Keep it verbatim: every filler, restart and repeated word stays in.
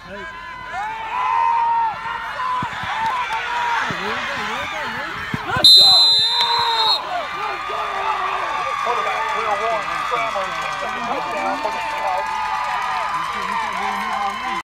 Let's go! Quarterback, Will Warren, scrambles, second touchdown for the Seahawks.